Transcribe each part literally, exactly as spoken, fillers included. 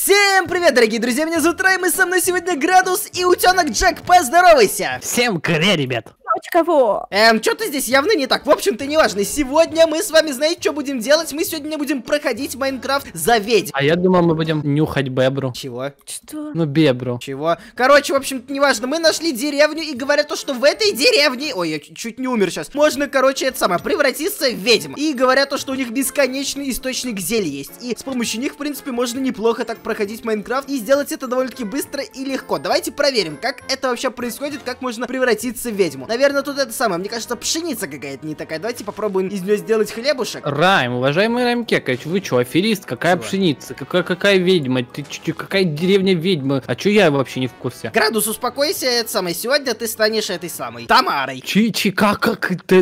Всем привет, дорогие друзья, меня зовут Райм, и со мной сегодня Градус и Утенок Джек, поздоровайся! Всем кря, ребят! Кого? Эм, что-то здесь явно не так, в общем-то не важно. Сегодня мы с вами, знаете, что будем делать? Мы сегодня будем проходить Майнкрафт за ведьм. А я думал, мы будем нюхать бебру. Чего? Что? Ну, бебру. Чего? Короче, в общем-то, неважно, мы нашли деревню и говорят то, что в этой деревне... Ой, я чуть не умер сейчас. Можно, короче, это самое, превратиться в ведьм. И говорят то, что у них бесконечный источник зелий есть. И с помощью них, в принципе, можно неплохо так проходить Майнкрафт. И сделать это довольно-таки быстро и легко. Давайте проверим, как это вообще происходит, как можно превратиться в ведьму. Наверное, тут это самое, мне кажется, пшеница какая-то не такая. Давайте попробуем из нее сделать хлебушек. Райм, уважаемый Райм Кекач, вы что, аферист? Какая Чего? пшеница? Какая, какая ведьма? Ты чё, какая деревня ведьмы? А чё я вообще не в курсе? Градус, успокойся, это самое. Сегодня ты станешь этой самой Тамарой. Чи-чи, как, как ты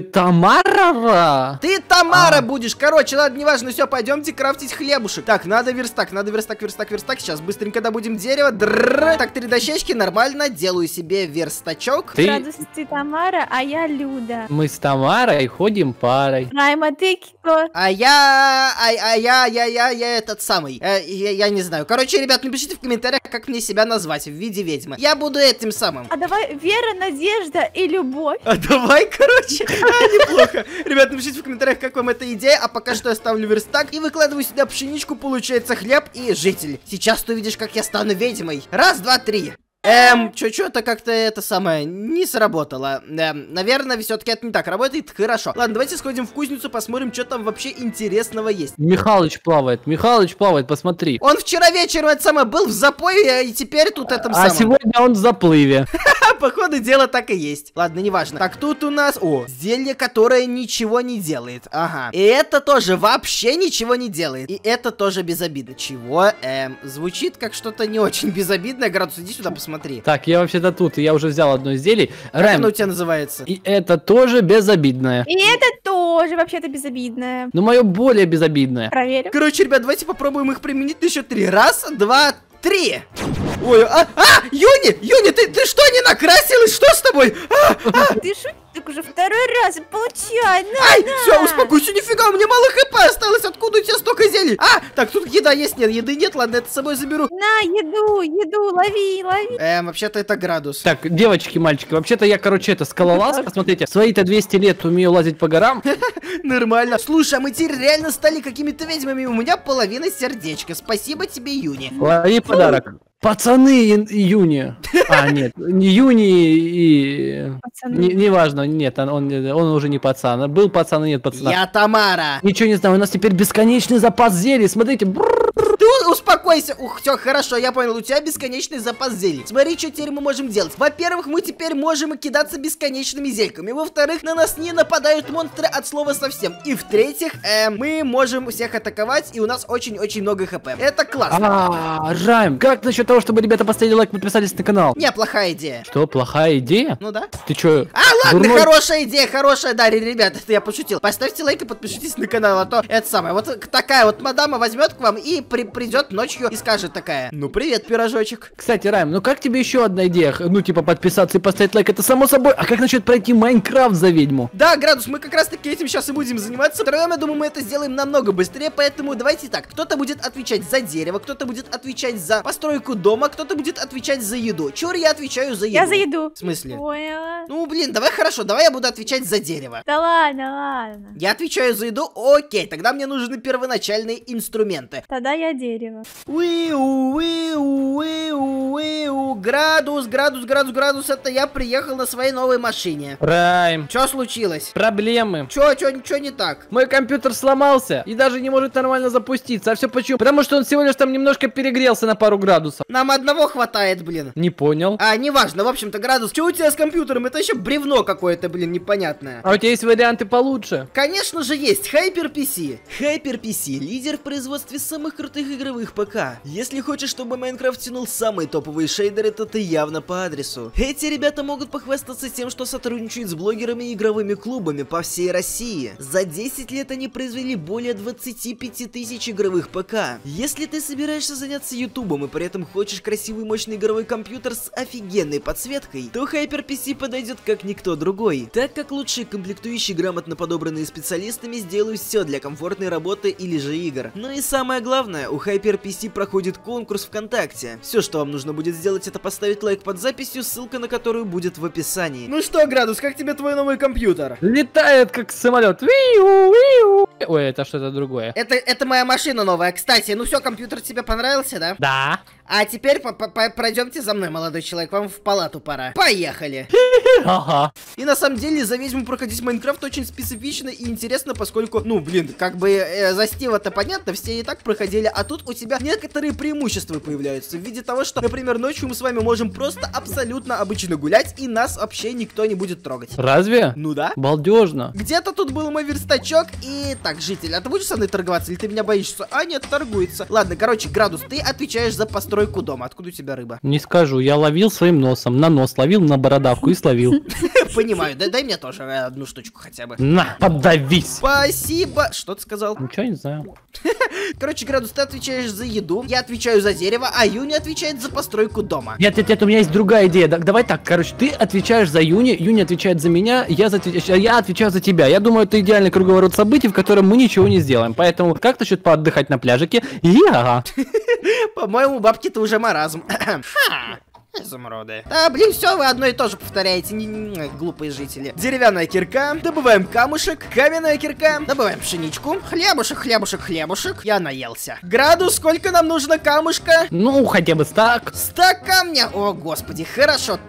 Тамара? Ты Тамара А. будешь. Короче, ладно, неважно, все, пойдемте крафтить хлебушек. Так, надо верстак, надо верстак, верстак, верстак. Сейчас быстренько добудем дерево. Дрррр. Так, три дощечки, нормально. Делаю себе верстачок. Ты... Градус, ты Тамара, а я Люда. Мы с Тамарой ходим парой. Райма, ты кто? А я... А, а я, я, я, я этот самый. Э, я, я не знаю. Короче, ребят, напишите в комментариях, как мне себя назвать в виде ведьмы. Я буду этим самым. А давай Вера, Надежда и Любовь. А давай, короче. А, неплохо. Ребят, напишите в комментариях, как вам эта идея. А пока что я ставлю верстак и выкладываю сюда пшеничку. Получается хлеб и житель. Сейчас ты увидишь, как я стану ведьмой. Раз, два, три. Эм, чё-чё-то как-то это самое не сработало. Эм, наверное, все-таки это не так работает. Хорошо. Ладно, давайте сходим в кузницу, посмотрим, что там вообще интересного есть. Михалыч плавает, Михалыч плавает, посмотри. Он вчера вечером это самое был в запое, и теперь тут этом А самом. сегодня он в заплыве. Походу, дело так и есть. Ладно, неважно. Так, тут у нас... О, зелье, которое ничего не делает. Ага. И это тоже вообще ничего не делает. И это тоже безобидно. Чего? Эм, звучит как что-то не очень безобидное. Градус, иди сюда, посмотри. Так, я вообще-то тут, и я уже взял одно из зелий. Как Райм, оно у тебя называется? и это тоже безобидное. И это тоже вообще-то безобидное. Но мое более безобидное. Проверим. Короче, ребят, давайте попробуем их применить еще три. Раз, два, три. Ой, а, а, Юни, Юни, ты, ты что, не накрасилась? Что с тобой? А, а. Ты шутик уже второй раз. Получай, на, Ай, на. все, успокойся, нифига, у меня мало хп осталось. Откуда у тебя столько зелий? А, так, тут еда есть, нет, еды нет, ладно, это с собой заберу. На, еду, еду, лови, лови. Эм, вообще-то это Градус. Так, девочки, мальчики, вообще-то я, короче, это скалолаз, посмотрите, свои-то двести лет умею лазить по горам. Нормально. Слушай, а мы теперь реально стали какими-то ведьмами. У меня половина сердечка. Спасибо тебе, Юни. Лови подарок. Пацаны июни. А, нет, не Юни и... Пацаны. Не- Неважно, нет, он, он, он уже не пацан. Был пацан, и нет пацана. Я Тамара. Ничего не знаю, у нас теперь бесконечный запас зелий, смотрите. бррр. Ты успокойся. Ух, все, хорошо, я понял. У тебя бесконечный запас зелий. Смотри, что теперь мы можем делать. Во-первых, мы теперь можем кидаться бесконечными зельками. Во-вторых, на нас не нападают монстры от слова совсем. И в-третьих, э, мы можем всех атаковать, и у нас очень-очень много хп. Это классно. А, Райм, как насчет того, чтобы ребята поставили лайк, подписались на канал? Неплохая идея. Что, плохая идея? Ну да. Ты чё? А, ладно, дурной? хорошая идея, хорошая, да, ребят, это я пошутил. Поставьте лайк и подпишитесь на канал, а то это самое. Вот такая вот мадама возьмет к вам и при придет ночью и скажет такая: ну привет, пирожочек. Кстати, Райм, ну как тебе еще одна идея? Ну, типа, подписаться и поставить лайк, это само собой. А как насчет пройти Майнкрафт за ведьму? Да, Градус, мы как раз таки этим сейчас и будем заниматься. Втроем, я думаю, мы это сделаем намного быстрее, поэтому давайте так. Кто-то будет отвечать за дерево, кто-то будет отвечать за постройку дома, кто-то будет отвечать за еду. Чур, я отвечаю за еду. Я за еду. В смысле? Поняла. Ну, блин, давай хорошо, давай я буду отвечать за дерево. Да ладно, ладно. Я отвечаю за еду, окей, тогда мне нужны первоначальные инструменты. Тогда я дерево. Уиу, уиу, уиу, уиу. Градус, градус, градус, градус, это я приехал на своей новой машине. Райм, Чё случилось? проблемы. Чё, чё, ничего не так? Мой компьютер сломался и даже не может нормально запуститься. А все почему? Потому что он всего лишь там немножко перегрелся на пару градусов. Нам одного хватает, блин. Не понял. А, неважно, в общем-то, Градус, что у тебя с компьютером? Это еще бревно какое-то, блин, непонятное. А у тебя есть варианты получше? Конечно же есть, HyperPC. HyperPC, лидер в производстве самых крутых игровых ПК. Если хочешь, чтобы Майнкрафт тянул самые топовые шейдеры, ребята, ты явно по адресу. Эти ребята могут похвастаться тем, что сотрудничают с блогерами и игровыми клубами по всей России. За десять лет они произвели более двадцати пяти тысяч игровых ПК. Если ты собираешься заняться ютубом и при этом хочешь красивый мощный игровой компьютер с офигенной подсветкой, то HyperPC подойдет как никто другой, так как лучшие комплектующие, грамотно подобранные специалистами, сделают все для комфортной работы или же игр. Ну и самое главное, у HyperPC проходит конкурс ВКонтакте. Все, что вам нужно будет сделать, это поставить лайк под записью, ссылка на которую будет в описании. Ну что, Градус, как тебе твой новый компьютер? Летает как самолет. Виу, виу. Ой, это что-то другое. Это, это моя машина новая. Кстати, ну все, компьютер тебе понравился, да? Да. А теперь пройдемте за мной, молодой человек, вам в палату пора. Поехали! Ага. И на самом деле за ведьму проходить Майнкрафт очень специфично и интересно, поскольку, ну, блин, как бы э, за Стива-то понятно, все и так проходили, а тут у тебя некоторые преимущества появляются в виде того, что, например, ночью мы с вами можем просто абсолютно обычно гулять, и нас вообще никто не будет трогать. Разве? Ну да. Балдежно. Где-то тут был мой верстачок, и так, житель, а ты будешь со мной торговаться, или ты меня боишься? А нет, торгуется. Ладно, короче, Градус, ты отвечаешь за постройку дома. Откуда у тебя рыба? Не скажу, я ловил своим носом, на нос ловил, на бородавку и словил. Понимаю, дай, дай мне тоже одну штучку хотя бы. На, подавись. Спасибо. Что ты сказал? Ничего не знаю. Короче, Градус, ты отвечаешь за еду, я отвечаю за дерево, а Юни отвечает за постройку дома. Нет, нет, нет, у меня есть другая идея. Да, давай так, короче, ты отвечаешь за Юни, Юни отвечает за меня, я, за, я отвечаю за тебя. Я думаю, это идеальный круговорот событий, в котором мы ничего не сделаем. Поэтому как насчет поотдыхать на пляжике? Я. По-моему, бабки-то уже маразм. Изумруды. А, блин, все, вы одно и то же повторяете, не, не, не, глупые жители. Деревянная кирка, добываем камушек, каменная кирка, добываем пшеничку, хлебушек, хлебушек, хлебушек. Я наелся. Градус, сколько нам нужно камушка? Ну, хотя бы стак. Стак камня. О, господи, хорошо.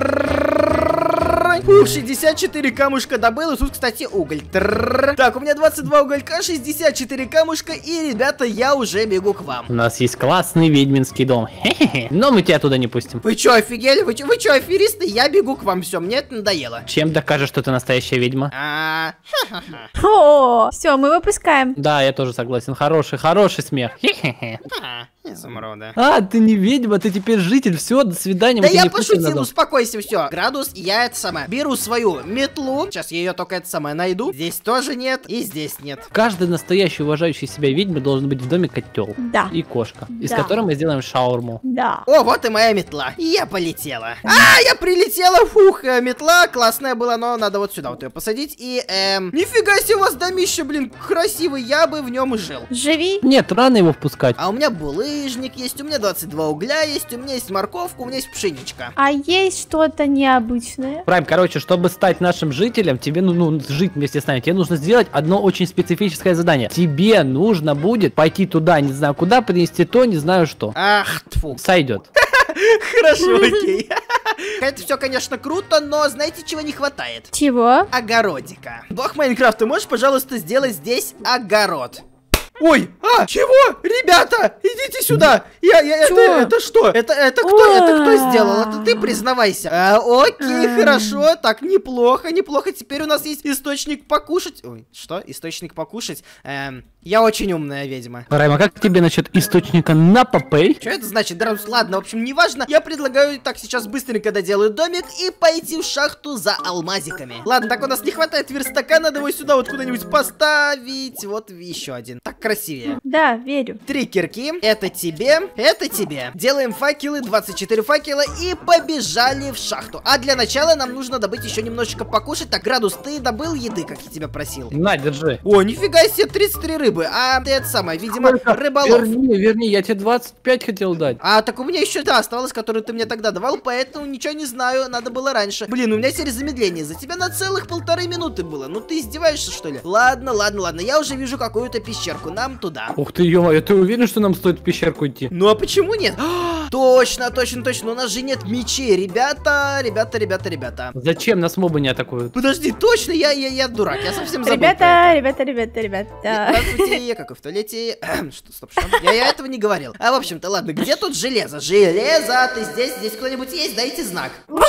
Фух, шестьдесят четыре камушка добыл, и тут, кстати, уголь. Трррррр. Так, у меня двадцать два уголька, шестьдесят четыре камушка, и, ребята, я уже бегу к вам. У нас есть классный ведьминский дом. Хе-хе-хе. Но мы тебя туда не пустим. Вы чё, офигели? Вы чё, вы чё, аферисты? Я бегу к вам, все, мне это надоело. Чем докажешь, что ты настоящая ведьма? А, ха-ха-ха. О, все, мы выпускаем. Да, я тоже согласен. Хороший, хороший смех. Хе-хе-хе. А, изумруда. А, ты не ведьма, ты теперь житель. Все, до свидания. Да мы тебя я не пустим на пошутил, дом. успокойся, все. Градус, я это самое. Беру свою метлу. Сейчас я ее только это самое найду. Здесь тоже нет, и здесь нет. Каждый настоящий уважающий себя ведьма должен быть в доме котел. Да. И кошка, из Да. которой мы сделаем шаурму. Да. О, вот и моя метла. И я полетела. А, я прилетела. Фух, э, метла классная была, но надо вот сюда вот ее посадить. И, эм, нифига себе у вас домище, блин, красивый. Я бы в нем и жил. Живи. Нет, рано его впускать. А у меня булыжник есть, у меня двадцать два угля есть, у меня есть морковка, у меня есть пшеничка. А есть что-то необычное? Прайм, короче, чтобы стать нашим жителем, тебе ну, ну, жить вместе с нами, тебе нужно сделать одно очень специфическое задание. Тебе нужно будет пойти туда, не знаю куда, принести то, не знаю что. Ах, тьфу. Сойдет. Хорошо, окей. Это все, конечно, круто, но знаете, чего не хватает? Чего? Огородика. Бог Майнкрафта, можешь, пожалуйста, сделать здесь огород? Ой, а, чего? Ребята, идите сюда. Я, я, это, это что? Это, это кто, это кто сделал? Это ты признавайся. А, окей, хорошо, так, неплохо, неплохо. Теперь у нас есть источник покушать. Ой, что? Источник покушать? Эм, я очень умная ведьма. Прайм, а как тебе насчет источника на попей? Что это значит, Градус? Ладно, в общем, неважно. Я предлагаю так сейчас быстренько доделаю домик и пойти в шахту за алмазиками. Ладно, так у нас не хватает верстака, надо его сюда вот куда-нибудь поставить. Вот еще один. Так красивее. Да, верю. Три кирки. Это тебе, это тебе. Делаем факелы, двадцать четыре факела и побежали в шахту. А для начала нам нужно добыть еще немножечко покушать. Так, Градус, ты добыл еды, как я тебя просил? На, держи. О, нифига себе, тридцать три рыбы. А ты это самое, видимо, рыболов. Верни, верни, я тебе двадцать пять хотел дать. А так у меня еще, да, осталось, которую ты мне тогда давал, поэтому ничего не знаю, надо было раньше. Блин, у меня теперь замедление, за тебя на целых полторы минуты было. Ну ты издеваешься, что ли? Ладно, ладно, ладно, я уже вижу какую-то пещерку, нам туда. Ух ты, ё-моё, ты уверен, что нам стоит в пещерку идти? Ну а почему нет? Точно, точно, точно, у нас же нет мечей, ребята, ребята, ребята, ребята. Зачем нас мобы не атакуют? Подожди, точно, я, я, я дурак, я совсем забыл. Ребята, ребята, ребята, ребята. Здравствуйте, я как и в туалете. Что, стоп, что? Я, я этого не говорил. А в общем-то, ладно, где тут железо? Железо, ты здесь? Здесь кто-нибудь есть? Дайте знак.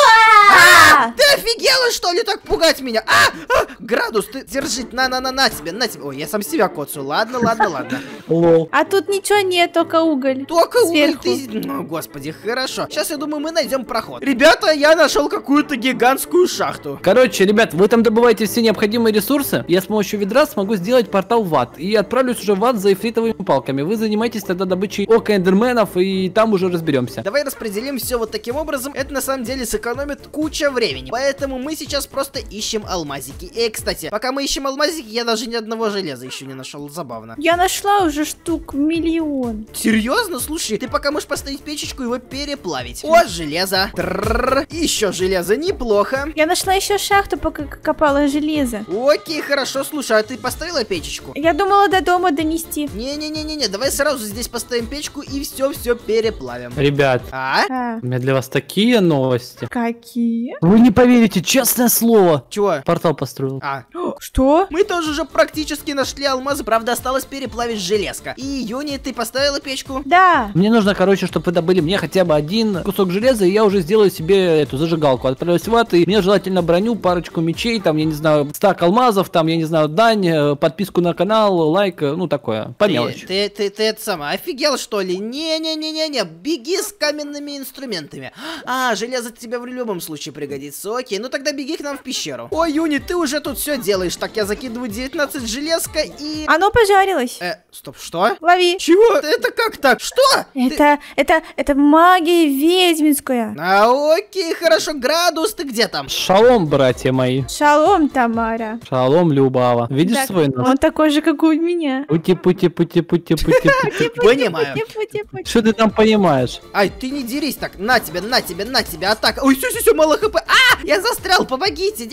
А! Ты офигела, что ли, так пугать меня? А! А! Градус, ты держи, на-на-на-на тебе, на тебе. Ой, я сам себя коцаю. Ладно, ладно, ладно. Лол. А тут ничего нет, только уголь. Только уголь Сверху. ты... Ну, господи, хорошо. Сейчас, я думаю, мы найдем проход. Ребята, я нашел какую-то гигантскую шахту. Короче, ребят, вы там добываете все необходимые ресурсы. Я с помощью ведра смогу сделать портал в ад. И отправлюсь уже в ад за эфритовыми палками. Вы занимаетесь тогда добычей ока эндерменов, и там уже разберемся. Давай распределим все вот таким образом. Это на самом деле сэкономит куча времени. Поэтому мы сейчас просто ищем алмазики. И, кстати, пока мы ищем алмазики, я даже ни одного железа еще не нашел. Забавно. Я нашла уже штук миллион. Серьезно? Слушай, ты пока можешь поставить печечку и его переплавить. О, железо. Трррр. Еще железо. Неплохо. Я нашла еще шахту, пока к- копала железо. Окей, хорошо. Слушай, а ты поставила печечку? Я думала до дома донести. Не-не-не-не-не, давай сразу здесь поставим печку и все-все переплавим. Ребят, А? А, у меня для вас такие новости. какие? Вы не поверите, честное слово. Чего? Портал построил. А, Что? мы тоже уже практически нашли алмазы, правда осталось переплавить железко. И, Юни, ты поставила печку? Да. Мне нужно, короче, чтобы вы добыли мне хотя бы один кусок железа, и я уже сделаю себе эту зажигалку. Отправлюсь в ад, и мне желательно броню, парочку мечей, там, я не знаю, стак алмазов, там, я не знаю, дань, э, подписку на канал, лайк, э, ну, такое, по Ты, мелочи. ты, ты, ты это сама, офигел что ли? Не-не-не-не-не, беги с каменными инструментами. А, железо тебе в любом случае пригодится. Окей, ну тогда беги к нам в пещеру. Ой, Юни, ты уже тут все делаешь. Так, я закидываю девятнадцать железка и... Оно пожарилось. Э, стоп, что? Лови. Чего? Это как так? Что? Ты- Это, это, это магия ведьминская. А, окей, хорошо, Градус, ты где там? Шалом, братья мои. Шалом, Тамара. Шалом, Любава. Видишь Так, свой нос? он такой же, как у меня. Пути, пути, пути, пути, пути, пути. Понимаю. Типа-типа. Что ты там понимаешь? Ай, ты не дерись так. На тебе, на тебе, на тебе, атака. Ой, все-все-все, мало хп. А, я застрял, помогите.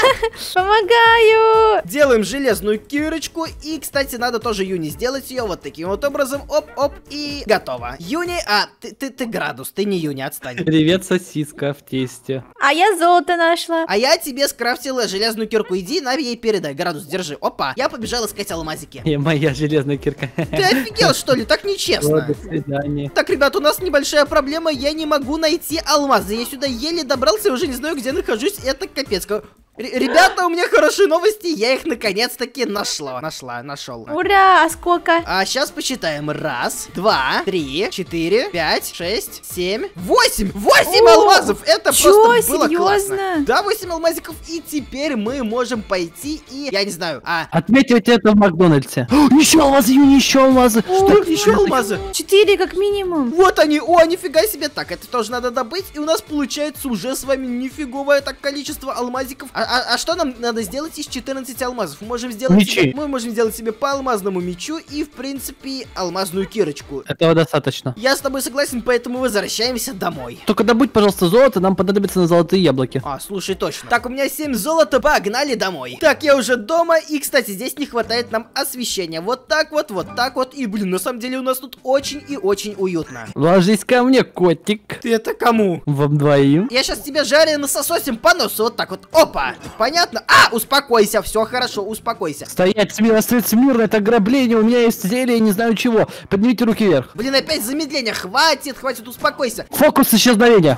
А! Помогаю. Делаем железную кирочку. И, кстати, надо тоже Юни сделать ее вот таким вот образом. Оп-оп, и готово. Юни, а, ты, ты, ты Градус, ты не Юни, отстань. Привет, сосиска в тесте. А я золото нашла. А я тебе скрафтила железную кирку. Иди, на ей передай. Градус, держи. Опа, я побежал искать алмазики. И моя железная кирка. Ты офигел, что ли? Так нечестно. До свидания. Так, ребят, у нас небольшая проблема. Я не могу найти алмазы. Я сюда еле добрался, и уже не знаю, где нахожусь. Это капец. Р- ребята, у меня хорошие новости. Я их наконец-таки нашла. Нашла, нашел. Ура, а сколько? А сейчас посчитаем. Раз, два, три, четыре, пять, шесть, семь, восемь! Восемь О, алмазов! Это чё, просто было серьёзно? классно. Да, восемь алмазиков. И теперь мы можем пойти и, я не знаю, а... Отметить это в Макдональдсе. О, еще алмазы, Юни, еще алмазы. Что, еще алмазы? Четыре как минимум. Вот они, о, нифига себе. Так, это тоже надо добыть. И у нас получается уже с вами нифиговое так количество алмазиков. А, а- а что нам надо сделать из четырнадцати алмазов? Мы можем сделать Мечи. себе, мы можем сделать себе по алмазному мечу и, в принципе, алмазную кирочку. Этого достаточно. Я с тобой согласен, поэтому возвращаемся домой. Только добудь, пожалуйста, золото, нам понадобится на золотые яблоки. А, слушай, точно. Так, у меня семь золота, погнали домой. Так, я уже дома, и, кстати, здесь не хватает нам освещения. Вот так вот, вот так вот. И, блин, на самом деле у нас тут очень и очень уютно. Ложись ко мне, котик. Ты это кому? Вам двоим. Я сейчас тебе жареным сососем по носу, вот так вот. Опа! Понятно? А, успокойся, все хорошо, успокойся. Стоять смирно, стоять смирно, это ограбление, у меня есть зелье, не знаю чего. Поднимите руки вверх. Блин, опять замедление. Хватит, хватит, успокойся. Фокус исчезновения.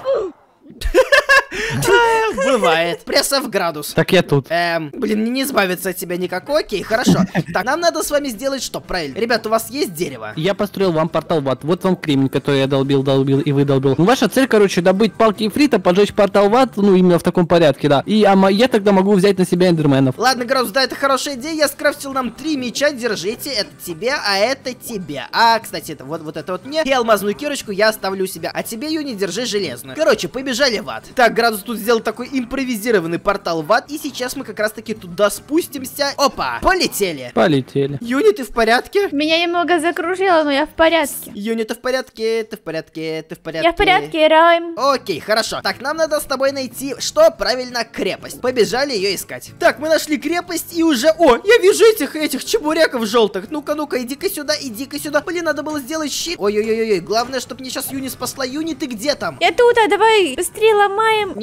Бывает. Пресса в градус. Так я тут. Эм, блин, не избавиться от тебя никак. Окей, хорошо. Так, нам надо с вами сделать что? Правильно. Ребят, у вас есть дерево? Я построил вам портал в ад. Вот вам кремень, который я долбил, долбил и выдолбил. Ну, ваша цель, короче, добыть палки ифрита, поджечь портал в ад, ну, именно в таком порядке, да. И а, мо- я тогда могу взять на себя эндерменов. Ладно, Градус, да, это хорошая идея. Я скрафтил нам три меча, держите. Это тебе, а это тебе. А, кстати, это вот, вот это вот мне. И алмазную кирочку я оставлю у себя. А тебе, Юни, держи железную. Короче, побежали в ад. Так, Градус тут сделал такой импровизированный портал в ад. И сейчас мы как раз-таки туда спустимся. Опа, полетели. Полетели. Юни, ты в порядке? Меня немного закружило, но я в порядке. Юни, ты в порядке? Ты в порядке? Ты в порядке? Я в порядке, Райм. Окей, хорошо. Так, нам надо с тобой найти, что правильно, крепость. Побежали ее искать. Так, мы нашли крепость и уже... О, я вижу этих, этих чебуреков желтых. Ну-ка, ну-ка, иди-ка сюда, иди-ка сюда. Блин, надо было сделать щит. Ой-ой-ой-ой, главное, чтобы мне сейчас Юни спасла. Юни, ты где там? Я тут, а давай быстрее ломаем. Не,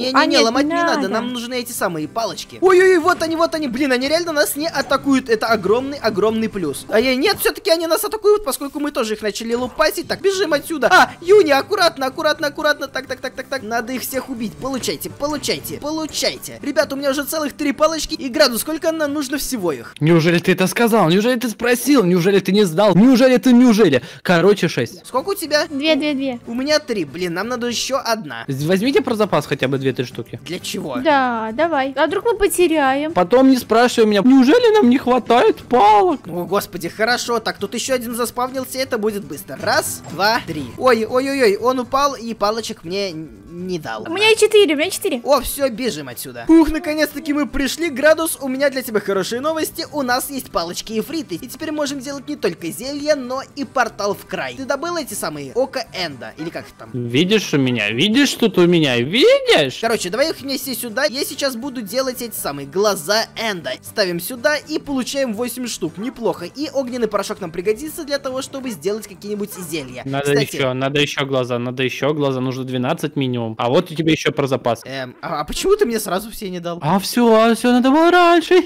Не-не-не, нет, ломать не не надо. надо. Нам нужны эти самые палочки. Ой-ой-ой, вот они, вот они. Блин, они реально нас не атакуют. Это огромный-огромный плюс. А я нет, все-таки они нас атакуют, поскольку мы тоже их начали лупасить. Так, бежим отсюда. А, Юни, аккуратно, аккуратно, аккуратно. Так, так, так, так, так. Надо их всех убить. Получайте, получайте, получайте. Ребята, у меня уже целых три палочки. И градус, сколько нам нужно всего их? Неужели ты это сказал? Неужели ты спросил? Неужели ты не знал? Неужели ты, неужели? Короче, шесть. Сколько у тебя? Две, две, две. У меня три. Блин, нам надо еще одна. Возьмите про запас хотя бы две-три штуки. Для чего? Да, давай. А вдруг мы потеряем? Потом не спрашивай меня, неужели нам не хватает палок? О, господи, хорошо. Так, тут еще один заспавнился, это будет быстро. Раз, два, три. Ой, ой-ой-ой, он упал и палочек мне не дал. У меня четыре, у меня четыре. О, все, бежим отсюда. Ух, наконец-таки мы пришли. Градус, у меня для тебя хорошие новости. У нас есть палочки и фриты. И теперь можем делать не только зелья, но и портал в край. Ты добыл эти самые Око Энда? Или как их там? Видишь у меня? Видишь тут у меня? Видишь? Короче, давай их вместе сюда. Я сейчас буду делать эти самые глаза Энда. Ставим сюда и получаем восемь штук. Неплохо. И огненный порошок нам пригодится для того, чтобы сделать какие-нибудь зелья. Надо Кстати, еще, надо еще глаза, надо еще глаза, нужно двенадцать минимум. А вот у тебя еще про запас. Эм, а, а почему ты мне сразу все не дал? А все, а все надо было раньше.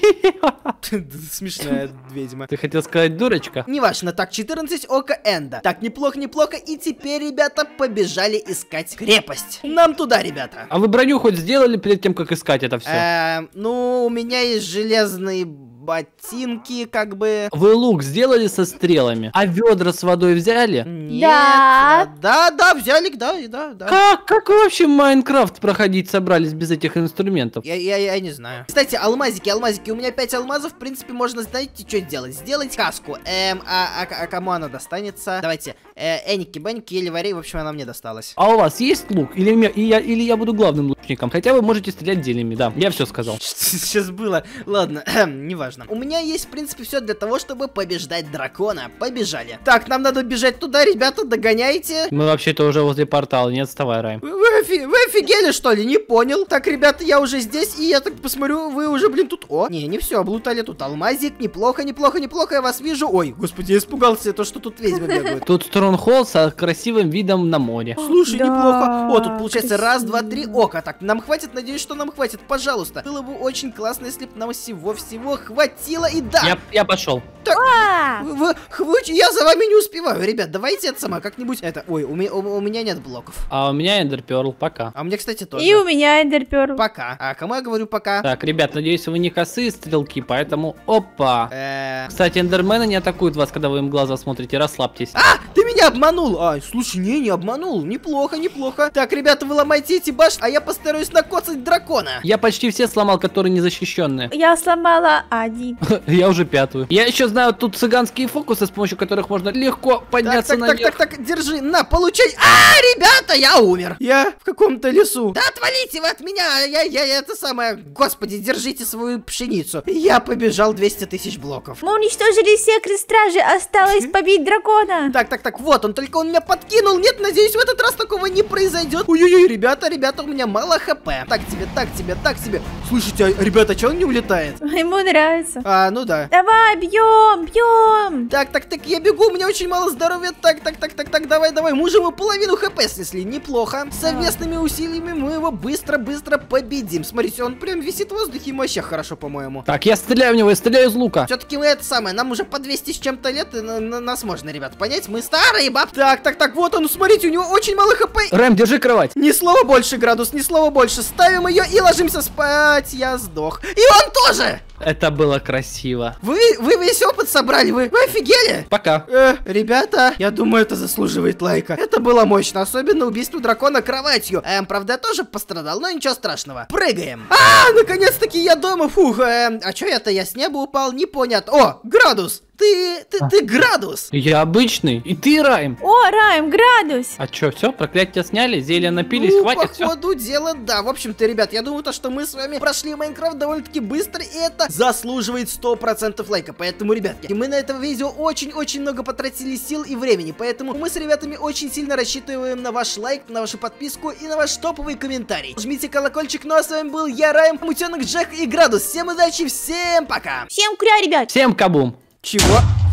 Смешная ведьма. Ты хотел сказать дурочка? Неважно, так, четырнадцать Око Энда. Так, неплохо, неплохо. И теперь, ребята, побежали искать крепость. Нам туда, ребята. А вы броню хоть сделали перед тем, как искать это все? Эм, ну, у меня есть железные ботинки, как бы. Вы лук сделали со стрелами, а ведра с водой взяли? Нет. Да. Да, да, взяли, да, да, да. Как? Как вы вообще Майнкрафт проходить собрались без этих инструментов? Я, я, я не знаю. Кстати, алмазики, алмазики. У меня пять алмазов. В принципе, можно, знаете, что сделать? Сделать каску. Эм, а, а, а кому она достанется? Давайте. Э, Эники, Беники или Варей. В общем, она мне досталась. А у вас есть лук? Или, мне- и я, или я буду главным лучником? Хотя вы можете стрелять зельями, да. Я все сказал. Что сейчас было? Ладно, неважно. У меня есть, в принципе, все для того, чтобы побеждать дракона. Побежали. Так, нам надо бежать туда, ребята, догоняйте. Мы вообще-то уже возле портала, не отставай, Райм. Вы, вы офи- вы офигели, что ли? Не понял. Так, ребята, я уже здесь, и я так посмотрю, вы уже, блин, тут... О, не, не все, облутали тут алмазик. Неплохо, неплохо, неплохо, я вас вижу. Ой, господи, я испугался, то, что тут ведьмы бегают. Тут Стронгхолд с красивым видом на море. Слушай, Да, неплохо. О, тут получается красиво. раз, два, три ока. Так, нам хватит, надеюсь, что нам хватит. Пожалуйста. Было бы очень классно, если бы нам всего-всего хватило. И да, Я, я пошел. А, вы, вы- вы- я за вами не успеваю. Ребят, давайте это сама как-нибудь... Это, ой, у, ме- у- у меня нет блоков. А у меня Эндерперл, пока. А у меня, кстати, тоже. И у меня эндерперл. Пока. А кому я говорю пока? Так, ребят, надеюсь, вы не косые стрелки, поэтому... Опа! Э, Кстати, эндермены не атакуют вас, когда вы им в глаза смотрите, расслабьтесь. А, ты меня обманул! А, слушай, не, не обманул. Неплохо, неплохо. Так, ребята, вы ломайте эти башни, а я постараюсь накоцать дракона. Я почти все сломал, которые незащищенные. Я сломала один. Я уже пятую. Я еще знаю тут цыганские фокусы, с помощью которых можно легко Так, подняться так, так, наверх. так, так, держи, на, получай. А, ребята, я умер. Я в каком-то лесу. Да отвалите вы от меня. Я, я, я это самое. Господи, держите свою пшеницу. Я побежал двести тысяч блоков. Мы уничтожили все крест-стражи, осталось побить дракона. Так, так, так, вот он, только он меня подкинул. Нет, надеюсь, в этот раз такого не произойдет. Ой-ой-ой, ребята, ребята, у меня мало хп. Так тебе, так тебе, так тебе. Слушайте, а, ребята, что он не улетает? Ему нравится. А, ну да. Давай, бьем, бьем. Так, так, так, я бегу, у меня очень мало здоровья. Так, так, так, так, так, давай, давай. Мы уже ему половину хп снесли, неплохо. Совместными усилиями мы его быстро-быстро победим. Смотрите, он прям висит в воздухе, ему вообще хорошо, по-моему. Так, я стреляю в него, я стреляю из лука. Все-таки мы это самое, нам уже по двести с чем-то лет, и на- на- нас можно, ребят, понять? Мы старые баб. Так, так, так, вот он, смотрите, у него очень мало хп. Рэм, держи кровать. Ни слова больше, градус, ни слова больше. Ставим ее и ложимся спать. Я сдох. И он тоже! Это было красиво. Вы, вы весь опыт собрали, вы, вы офигели? Пока. Э, ребята, я думаю, это заслуживает лайка. Это было мощно, особенно убийство дракона кроватью. Эм, правда, я тоже пострадал, но ничего страшного. Прыгаем. А, наконец-таки я дома, фух. Эм, а чё это, я с неба упал, непонятно. О, градус, ты, ты, ты градус. Я обычный. И ты, Райм. О, Райм, градус. А чё, все, проклятие сняли, зелья напились, Ну, хватит, по всё? ходу дела, да. В общем-то, ребят, я думаю, то, что мы с вами прошли Майнкрафт довольно-таки быстро, и это заслуживает сто процентов лайка. Поэтому, ребятки, мы на этом видео очень-очень много потратили сил и времени, поэтому мы с ребятами очень сильно рассчитываем на ваш лайк, на вашу подписку и на ваш топовый комментарий. Жмите колокольчик, ну а с вами был я, Райм, Мутенок Джек и Градус. Всем удачи, всем пока! Всем кря, ребят. Всем кабум. Чего?